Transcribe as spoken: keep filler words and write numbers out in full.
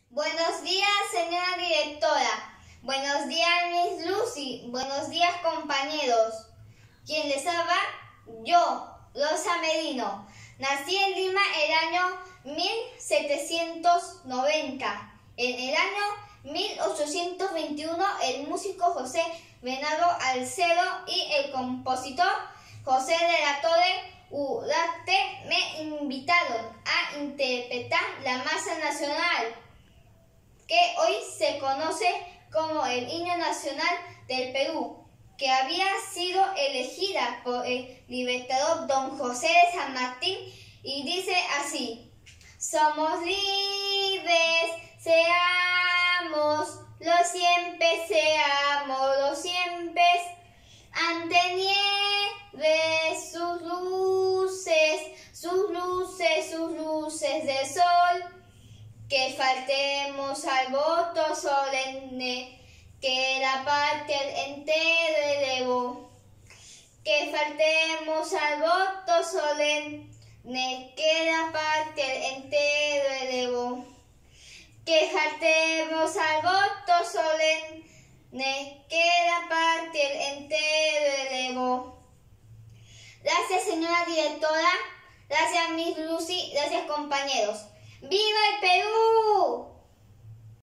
Buenos días, señora directora. Buenos días, Miss Lucy. Buenos días, compañeros. ¿Quién les habla? Yo, Rosa Merino. Nací en Lima el año mil setecientos noventa. En el año mil ochocientos veintiuno, el músico José Bernardo Alcedo y el compositor José de la Torre Ugarte me invitaron a interpretar la Marcha Nacional, que hoy se conoce como el himno nacional del Perú, que había sido elegida por el libertador Don José de San Martín, y dice así: somos libres, seamos los siempre, seamos los siempre, ante nieve sus luces, sus luces, sus luces de sol. Que faltemos al voto solemne que la patria entero elevó. Que faltemos al voto solemne que la patria entero elevó. Que faltemos al voto solemne que la patria entero elevó. Gracias, señora directora. Gracias, Miss Lucy. Gracias, compañeros. ¡Viva el Perú!